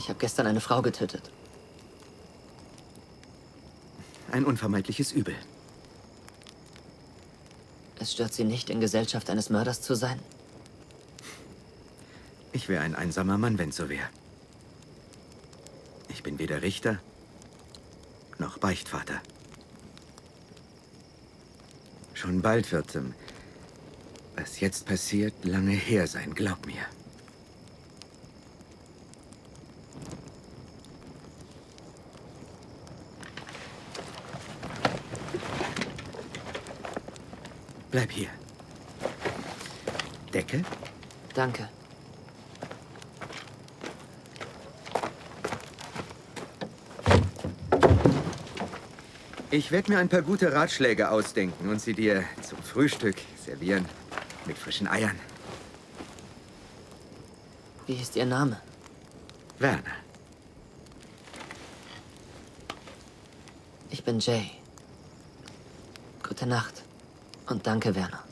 Ich habe gestern eine Frau getötet. Ein unvermeidliches Übel. Es stört Sie nicht, in Gesellschaft eines Mörders zu sein? Ich wäre ein einsamer Mann, wenn's so wäre. Ich bin weder Richter noch Beichtvater. Schon bald wird, was jetzt passiert, lange her sein, glaub mir. Bleib hier. Decke? Danke. Ich werde mir ein paar gute Ratschläge ausdenken und sie dir zum Frühstück servieren. Mit frischen Eiern. Wie ist Ihr Name? Werner. Ich bin Jay. Gute Nacht. Und danke, Werner.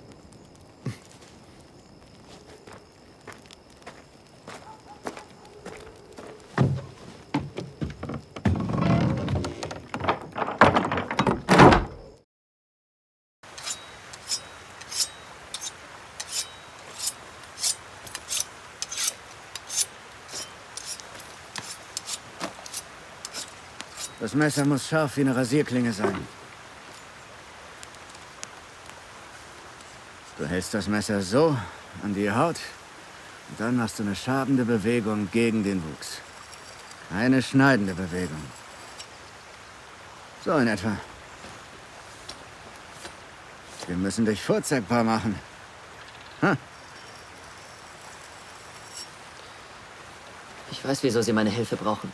Das Messer muss scharf wie eine Rasierklinge sein. Du hältst das Messer so an die Haut und dann machst du eine schabende Bewegung gegen den Wuchs. Eine schneidende Bewegung. So in etwa. Wir müssen dich vorzeigbar machen. Ha. Ich weiß, wieso Sie meine Hilfe brauchen.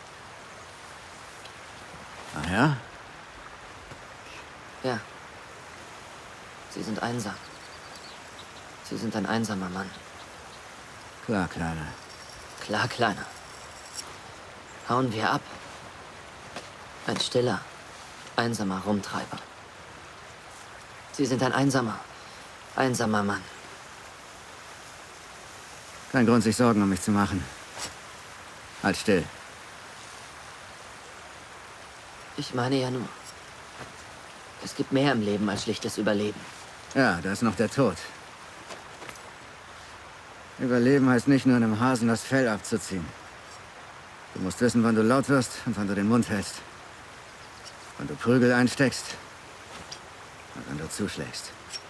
Ach ja? Ja. Sie sind einsam. Sie sind ein einsamer Mann. Klar, Kleiner. Klar, Kleiner. Hauen wir ab. Ein stiller, einsamer Rumtreiber. Sie sind ein einsamer Mann. Kein Grund, sich Sorgen um mich zu machen. Halt still. Ich meine ja nur, es gibt mehr im Leben als schlichtes Überleben. Ja, da ist noch der Tod. Überleben heißt nicht nur einem Hasen das Fell abzuziehen. Du musst wissen, wann du laut wirst und wann du den Mund hältst. Wann du Prügel einsteckst und wann du zuschlägst.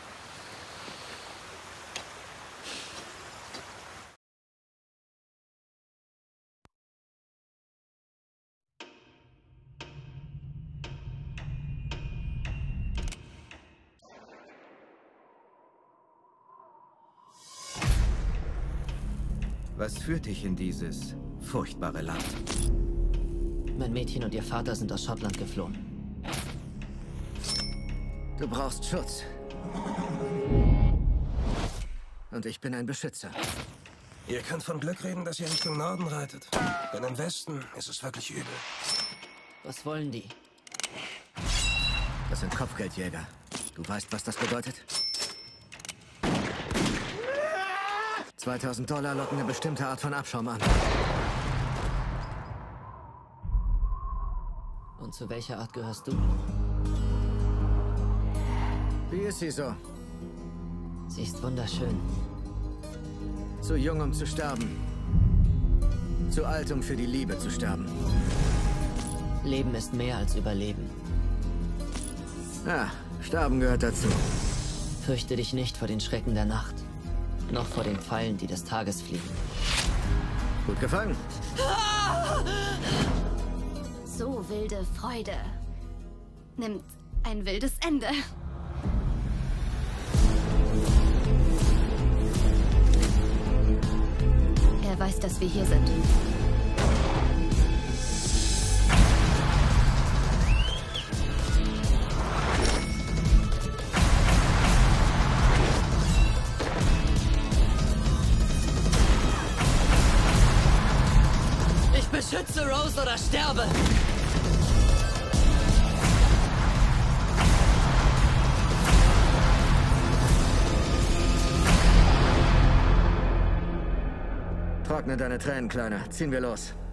Was führt dich in dieses furchtbare Land? Mein Mädchen und ihr Vater sind aus Schottland geflohen. Du brauchst Schutz. Und ich bin ein Beschützer. Ihr könnt von Glück reden, dass ihr Richtung Norden reitet. Denn im Westen ist es wirklich übel. Was wollen die? Das sind Kopfgeldjäger. Du weißt, was das bedeutet? $2000 locken eine bestimmte Art von Abschaum an. Und zu welcher Art gehörst du? Wie ist sie so? Sie ist wunderschön. Zu jung, um zu sterben. Zu alt, um für die Liebe zu sterben. Leben ist mehr als Überleben. Ja, Sterben gehört dazu. Fürchte dich nicht vor den Schrecken der Nacht. Noch vor den Pfeilen, die des Tages fliegen. Gut gefangen. So wilde Freude nimmt ein wildes Ende. Er weiß, dass wir hier sind. Ich beschütze Rose oder sterbe! Trockne deine Tränen, Kleiner. Ziehen wir los.